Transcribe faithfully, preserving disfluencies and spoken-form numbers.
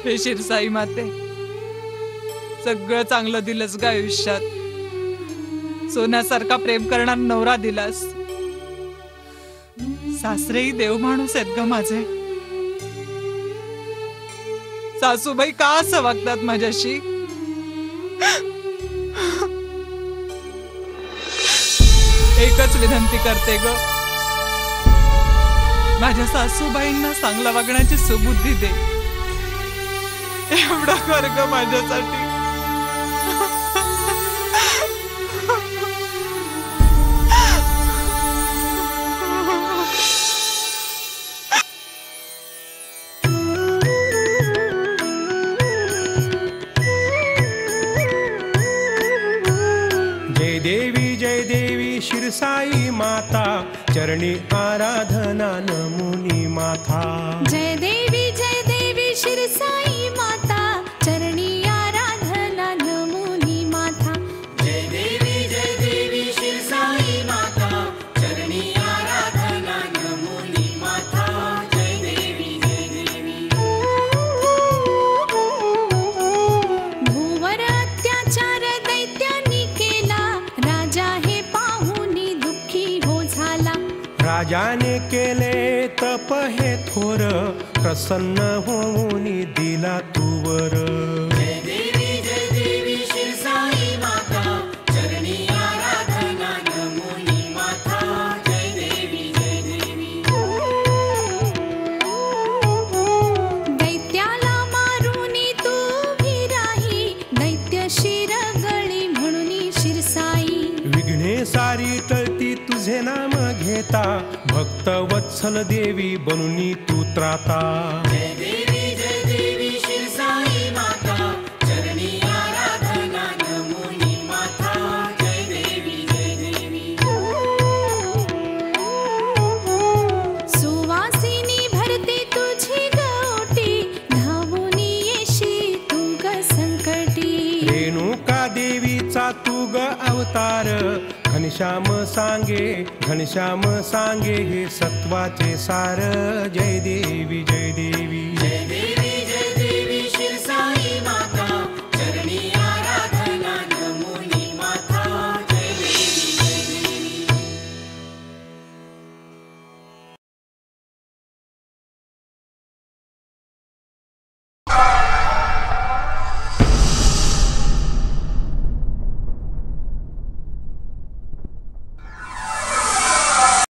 हे शिरसाई माते, सगळं चांगलं दिलंस ग आयुष्यात. सोन्यासारखा प्रेम करणारा नवरा दिलास. सासरेही देव माणूस आहेत ग माझे. सासूबाई का असं वागतात माझ्याशी? एकच विनंती करते ग, माझ्या सासूबाईंना चांगला वागण्याची सुबुद्धी दे. एवढं कर ग माझ्यासाठी. जय देवी जय देवी शिरसाई माता, चरणी आराधना नमुनी माथा. जय देवी जय देवी शिरसाई माता, चरणी आराधना नमुनी माथा. जय देवी जय देवी शिरसाई माता, चरणी आराधना नमुनी माथा. जय देवी जय देवी. भूवर अत्याचार दैत्यांनी केला, राजा हे पाहुनी दुःखी हो झाला. राजाने केले तप हे थोर, प्रसन्न होऊन दिला तुवर. जय देवी जय देवी शिरसाई माता, चरणी आराधना नमुनी माथा. जय देवी जय देवी. दैत्याला मारुनी तू उभी राही, दैत्य शिरगळी म्हणून शिरसाई. विघ्ने सारी टळती तुझे नाम घेता, भक्त वत्सल देवी बनुनी तू त्राता. जय देवी जय देवी शिरसाई माता, चरणी आराधना नमुनी माथा. जय देवी जय देवी. सुवासिनी भरते तुझी गवटी, धावून येशी तू ग संकटी. रेणुका देवीचा तू ग अवतार, घनश्याम सांगे घनश्याम सांगे हे सत्वाचे सार. जय देवी जय देवी. जय देवी